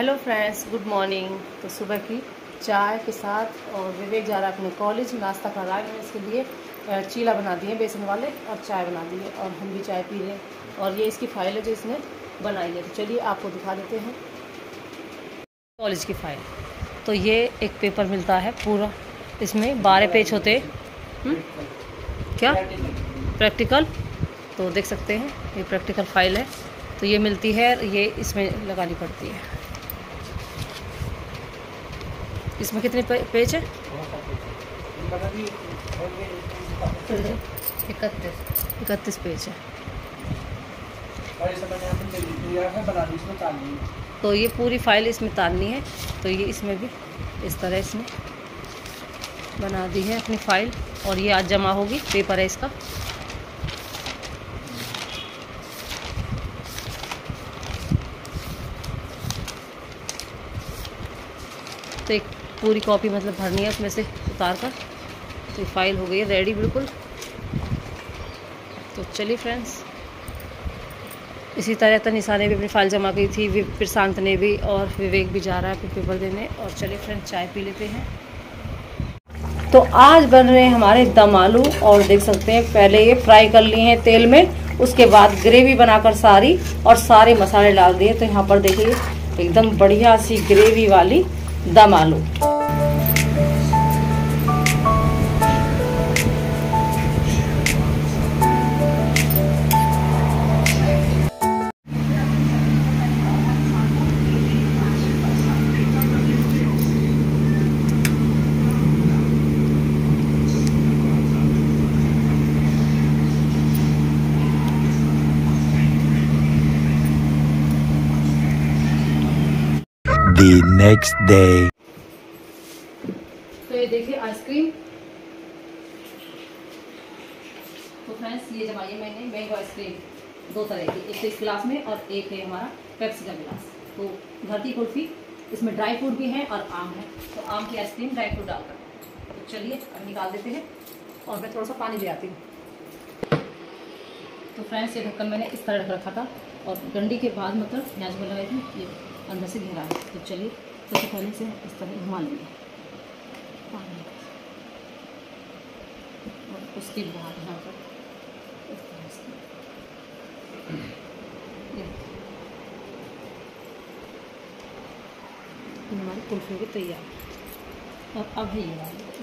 Hello friends, good morning. तो सुबह की चाय के साथ और विवेक जा रहा है अपने कॉलेज, नाश्ता कर रहा है। मैंने इसके लिए चीला बना दिए बेसन वाले और चाय बना दी है और हम भी चाय पी रहे हैं। और ये इसकी फ़ाइल है जो इसने बनाई है। तो चलिए आपको दिखा देते हैं कॉलेज की फ़ाइल। तो ये एक पेपर मिलता है पूरा, इसमें 12 पेज होते हैं। क्या प्रैक्टिकल, तो देख सकते हैं ये प्रैक्टिकल फ़ाइल है। तो ये मिलती है, ये इसमें लगानी पड़ती है। इसमें कितने पेज है? 31 पेज है। तो ये पूरी फाइल इसमें तारनी है। तो ये इसमें भी इस तरह इसने बना दी है अपनी फ़ाइल, और ये आज जमा होगी। पेपर है इसका। तो एक पूरी कॉपी मतलब भरनी है उसमें से उतार कर। तो ये फाइल हो गई है रेडी बिल्कुल। तो चलिए फ्रेंड्स, इसी तरह तनिषा ने भी अपनी फ़ाइल जमा की थी, प्रशांत ने भी, और विवेक भी जा रहा है अपने पेपर देने। और चलिए फ्रेंड्स, चाय पी लेते हैं। तो आज बन रहे हैं हमारे दम आलू, और देख सकते हैं पहले ये फ्राई कर लिए हैं तेल में, उसके बाद ग्रेवी बनाकर सारी और सारे मसाले डाल दिए। तो यहाँ पर देखिए एकदम बढ़िया सी ग्रेवी वाली दम आलू। The next day. तो ये देखिए आइसक्रीम। तो फ्रेंड्स, ये जमाई है मैंने मैंगो आइसक्रीम 2 तरह की, एक तो इस गिलास में और एक है हमारा पेप्सी का गिलास। तो घर की कुल्फी, इसमें ड्राई फ्रूट भी है और आम है। तो आम की आइसक्रीम ड्राई फ्रूट डालकर। तो चलिए अब निकाल देते हैं, और मैं थोड़ा सा पानी ले आती हूँ। तो फ्रेंड्स, ये ढक्कन मैंने इस तरह रख रखा था, और डंडी के बाद मतलब प्याज में लगाई थी, ये अंदर से घेरा है। तो चलिए सबसे पहले से इस तरह घुमा लेंगे पानी, और उसके बाद यहाँ पर इस तरह से हमारी कुल्फी भी तैयार। और अब ये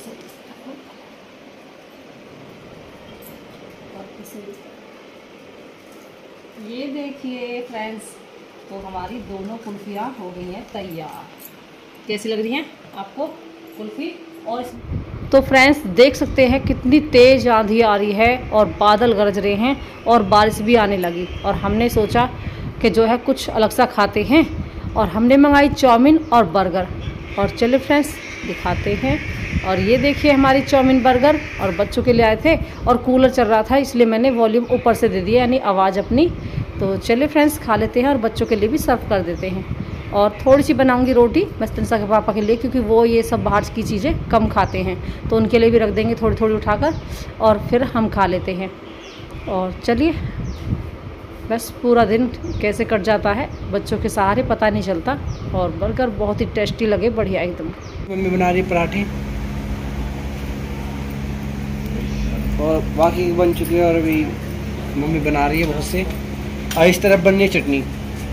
ये देखिए फ्रेंड्स, तो हमारी दोनों कुल्फियाँ हो गई हैं तैयार। कैसी लग रही हैं आपको कुल्फी? और तो फ्रेंड्स, देख सकते हैं कितनी तेज़ आंधी आ रही है और बादल गरज रहे हैं और बारिश भी आने लगी। और हमने सोचा कि जो है कुछ अलग सा खाते हैं, और हमने मंगाई चाउमीन और बर्गर। और चलिए फ्रेंड्स दिखाते हैं। और ये देखिए हमारी चाउमीन बर्गर, और बच्चों के लिए आए थे और कूलर चल रहा था, इसलिए मैंने वॉल्यूम ऊपर से दे दिया, यानी आवाज़ अपनी। तो चलिए फ्रेंड्स खा लेते हैं, और बच्चों के लिए भी सर्व कर देते हैं। और थोड़ी सी बनाऊंगी रोटी बस तनिषा के पापा के लिए, क्योंकि वो ये सब बाहर की चीज़ें कम खाते हैं। तो उनके लिए भी रख देंगे थोड़ी थोड़ी उठाकर, और फिर हम खा लेते हैं। और चलिए, बस पूरा दिन कैसे कट जाता है बच्चों के सहारे पता नहीं चलता। और बर्गर बहुत ही टेस्टी लगे, बढ़िया एकदम। मम्मी बना रही पराठे, और बाकी बन चुके हैं, और अभी मम्मी बना रही है बहुत से। और इस तरफ बन रही है चटनी,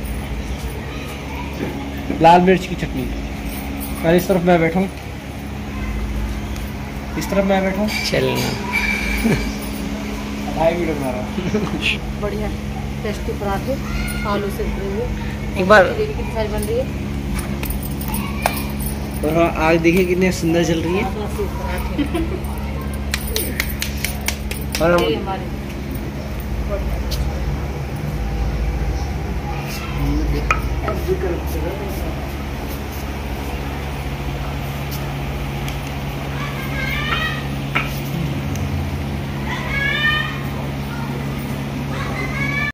लाल मिर्च की चटनी। और इस तरफ मैं बैठूं, इस तरफ मैं बैठूं, चलना भाई वीडियो बना रहा। बढ़िया टेस्टी पराठे आलू से भरे हुए। एक बार कितनी सारी बन रही है, और आज देखिए कितने सुंदर चल रही है। और हम